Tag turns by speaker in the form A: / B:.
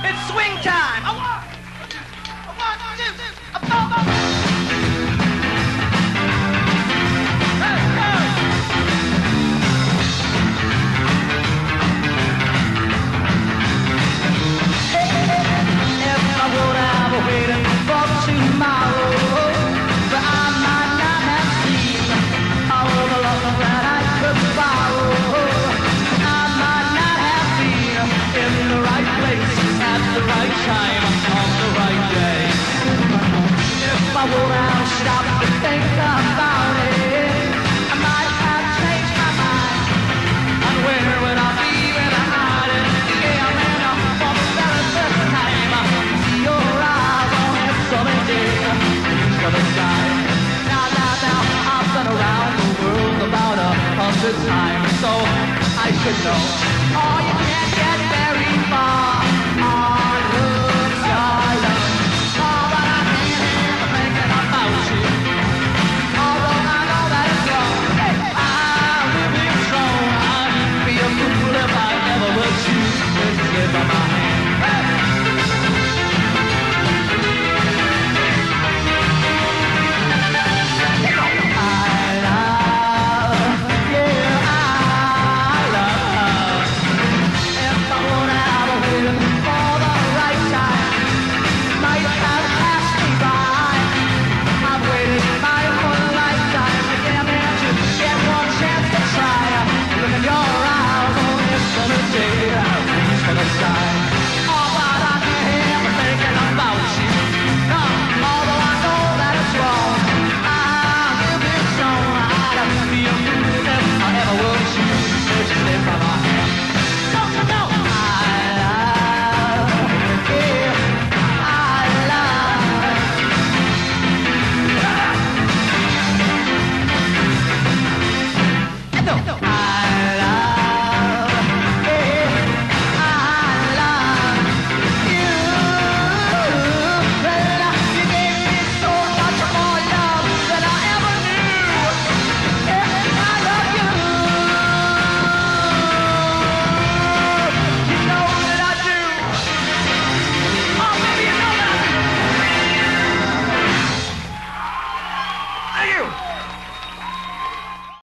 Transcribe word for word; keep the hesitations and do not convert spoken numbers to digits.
A: It's swing time. A one, a one, two, a four. Let's go. Hey, if I would have waited for tomorrow, but I might not have seen all the love that I could borrow. I might not have been in the right place at the right time on the right day. If I would have stopped to think about it, I might have changed my mind. And where would I be when I had it? Yeah, man, for the very first time, I see your eyes on that sunny day to the sky. Now, now, now, I've been around the world about a hundred times, so I should know. Oh, yeah.